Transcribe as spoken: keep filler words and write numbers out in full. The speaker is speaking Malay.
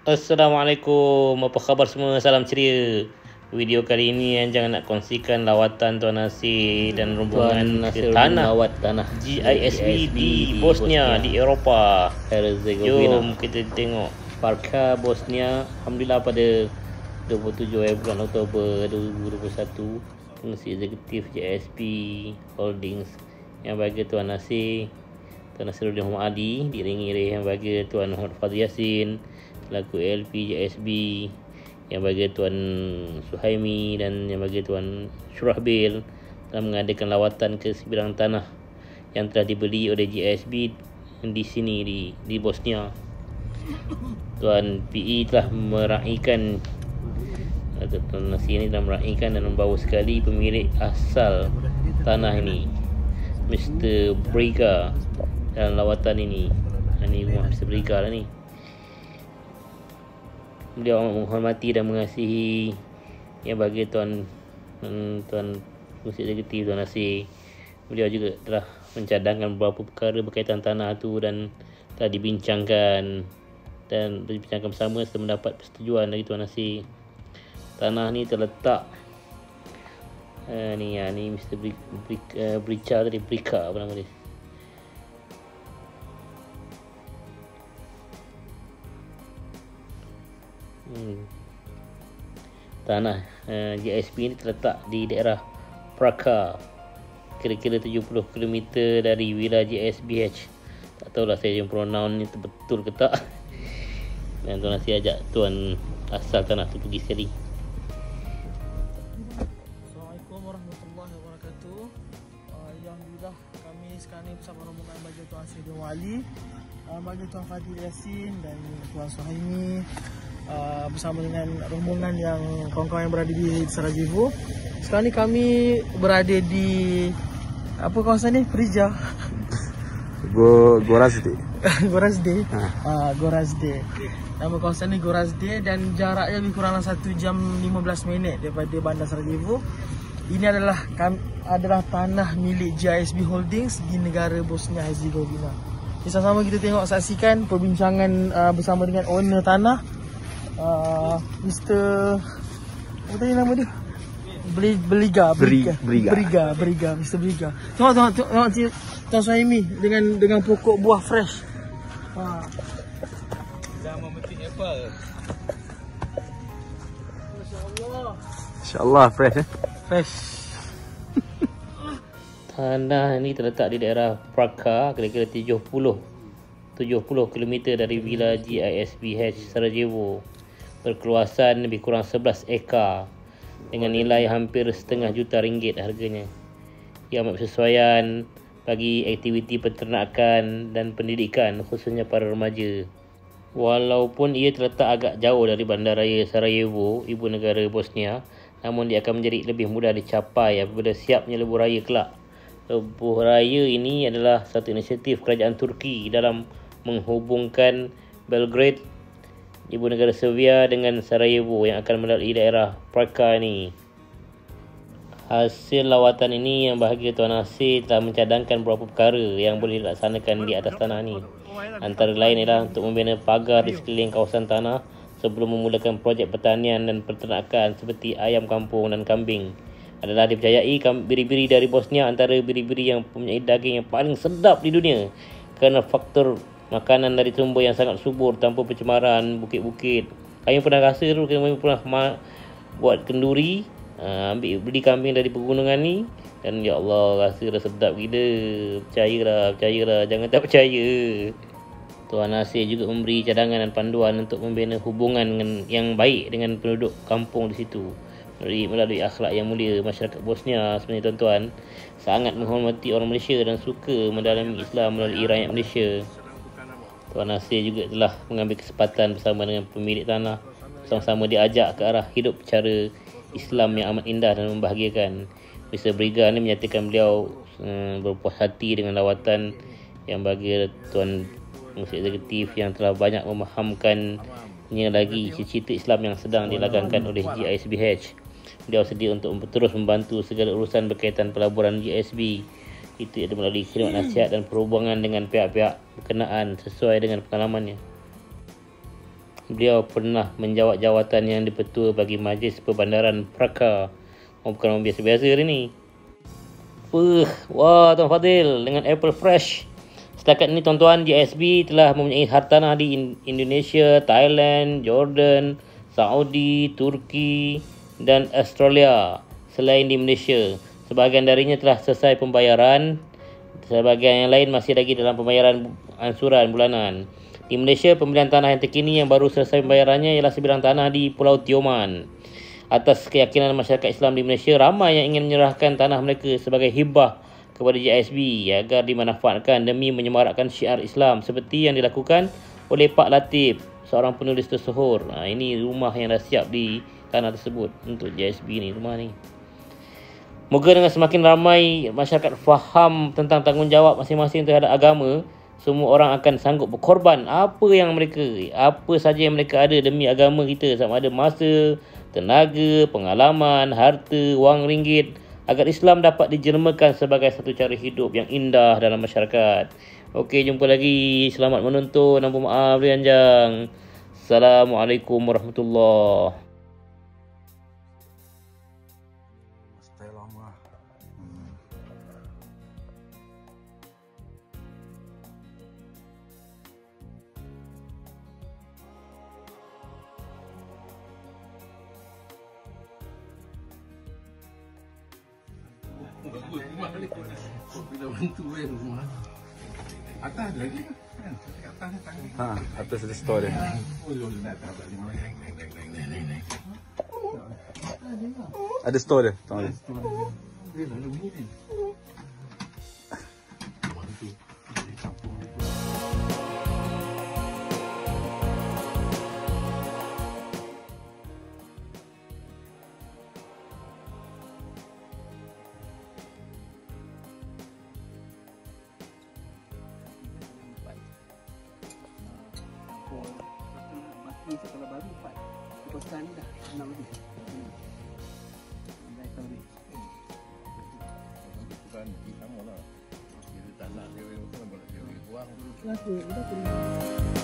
Assalamualaikum, apa khabar semua? Salam ceria. Video kali ini Anjang nak kongsikan lawatan Tuan Nasir dan rombongan ke tanah lawat tanah G I S B di Bosnia, di Eropah. Herzegovina. Jom kita tengok. Parka Bosnia, alhamdulillah pada dua puluh tujuh bulan Oktober dua ribu dua puluh satu, Pengerusi Eksekutif G I S B Holdings yang bagi Tuan Nasir, Tuan Nasiruddin Muhammad Ali, diiringi oleh yang bagi Tuan Muhammad Fadhil Yassin selaku L P G I S B, yang bagi Tuan Suhaimi dan yang bagi Tuan Syurahbil telah mengadakan lawatan ke sebidang tanah yang telah dibeli oleh G I S B di sini di di Bosnia. Tuan P E telah meraihkan atau Tuan Nasir ini telah meraihkan dan membawa sekali pemilik asal tanah ini, Mister Briga, dalam lawatan ini. Ini rumah Mister Briga lah ni. Beliau amat menghormati dan mengasihi yang bagi Tuan Tuan Pengerusi Eksekutif Tuan Nasir. Beliau juga telah mencadangkan beberapa perkara berkaitan tanah itu dan telah dibincangkan dan dibincangkan bersama setelah mendapat persetujuan dari Tuan Nasir. Tanah ni terletak uh, ni ya ni Mister Bri, Bri, uh, Brica tadi Brica apa nama dia? Hmm. Tanah uh, G I S B ini terletak di daerah Praka, kira-kira tujuh puluh kilometer dari wilayah G I S B H. Tak tahulah saya yang pronoun ni betul ke tak. Dan Tuan Nasir ajak tuan asal tanah tu pergi sekali. Assalamualaikum warahmatullahi wabarakatuh. Uh, Alhamdulillah kami sekarang ni bersama rombongan bagi Tuan Nasiruddin Wali, uh, bagi Tuan Fadhil Yassin dan Tuan Suhaimi, uh, bersama dengan rombongan yang kawan-kawan yang berada di Sarajevo. Sekarang ni kami berada di apa kawasan ni? Prija. Go Gorazde. Gorazde. Ha. Uh, Gorazde. Nama kawasan ni Gorazde dan jaraknya lebih kurang satu jam lima belas minit daripada bandar Sarajevo. Ini adalah adalah tanah milik G I S B Holdings di negara Bosnia Herzegovina. Sama-sama kita tengok saksikan perbincangan uh, bersama dengan owner tanah, uh, Mister apa tadi nama dia? Beli Beliga, Beliga, Briga. Briga, Briga, Mister Briga. Tengok tengok tengok Tuan Suhaimi dengan dengan pokok buah fresh. Ha. Zaman memetik apple. Masya-Allah. InsyaAllah fresh eh. Fresh. Tanah ini terletak di daerah Praka, kira-kira tujuh puluh kilometer dari wilayah G I S B H Sarajevo, berkeluasan lebih kurang sebelas ekar dengan nilai hampir setengah juta ringgit harganya. Ia amat bersesuaian bagi aktiviti peternakan dan pendidikan, khususnya para remaja. Walaupun ia terletak agak jauh dari bandaraya Sarajevo, ibu negara Bosnia, namun dia akan menjadi lebih mudah dicapai apabila siapnya lebuh raya kelak. Lebuh raya ini adalah satu inisiatif kerajaan Turki dalam menghubungkan Belgrade, ibu negara Serbia, dengan Sarajevo yang akan melalui daerah Praka ini. Hasil lawatan ini yang bahagia Tuan Nasir telah mencadangkan beberapa perkara yang boleh dilaksanakan di atas tanah ini. Antara lain ialah untuk membina pagar di sekeliling kawasan tanah sebelum memulakan projek pertanian dan peternakan seperti ayam kampung dan kambing. Adalah dipercayai biri-biri dari Bosnia antara biri-biri yang mempunyai daging yang paling sedap di dunia kerana faktor makanan dari sumber yang sangat subur tanpa pencemaran bukit-bukit. Kami pernah rasa dulu, kami pernah ma- buat kenduri, uh, ambil beli kambing dari pegunungan ni, dan ya Allah, rasa dah sedap gila. Percayalah, percayalah, jangan tak percaya. Tuan Nasir juga memberi cadangan dan panduan untuk membina hubungan dengan, yang baik dengan penduduk kampung di situ. Melalui, melalui akhlak yang mulia, masyarakat Bosnia sebenarnya tuan-tuan sangat menghormati orang Malaysia dan suka mendalami Islam melalui rakyat Malaysia. Tuan Nasir juga telah mengambil kesempatan bersama dengan pemilik tanah, sama-sama diajak ke arah hidup cara Islam yang amat indah dan membahagiakan. Mister Briga ni menyatakan beliau um, berpuas hati dengan lawatan yang bagi Tuan Pengerusi Eksekutif yang telah banyak memahamkannya lagi cita-cita Islam yang sedang dilagangkan oleh G I S B H. Beliau sedia untuk terus membantu segala urusan berkaitan pelaburan G I S B. Itu ada melalui khidmat nasihat dan perhubungan dengan pihak-pihak berkenaan sesuai dengan pengalamannya. Beliau pernah menjawat jawatan yang dipetua bagi Majlis Perbandaran Perakah. Oh, bukan orang biasa-biasa hari ni. Puh, wah Tuan Fadil dengan Apple Fresh. Setakat ini tuan-tuan, J S B telah mempunyai hartanah di Indonesia, Thailand, Jordan, Saudi, Turki dan Australia selain di Malaysia. Sebahagian darinya telah selesai pembayaran, sebahagian yang lain masih lagi dalam pembayaran ansuran bulanan. Di Malaysia, pembelian tanah yang terkini yang baru selesai pembayarannya ialah sebidang tanah di Pulau Tioman. Atas keyakinan masyarakat Islam di Malaysia, ramai yang ingin menyerahkan tanah mereka sebagai hibah kepada J S B agar dimanfaatkan demi menyemarakkan syiar Islam seperti yang dilakukan oleh Pak Latif, seorang penulis tersohor. Nah, ini rumah yang dah siap di tanah tersebut untuk J S B ni, rumah ni. Moga dengan semakin ramai masyarakat faham tentang tanggungjawab masing-masing terhadap agama, semua orang akan sanggup berkorban apa yang mereka, apa saja yang mereka ada demi agama kita, sama ada masa, tenaga, pengalaman, harta, wang ringgit, agar Islam dapat dijelmakan sebagai satu cara hidup yang indah dalam masyarakat. Okey, jumpa lagi. Selamat menonton. Ampun maaf Rianjang. Assalamualaikum warahmatullahi. Bila bantu eh rumah. Atas ada lagi kan? Atas ni tangan. Ha, atas ada story. Ada story, tahu. Dia dah bunyi ni. Ni sekolah baru empat. Lepas sekarang ni dah enam lebih. Dah tahu ni. Bukan kita malah. Kita tak nak dia orang tu nak dia orang buang. Kenapa? Dah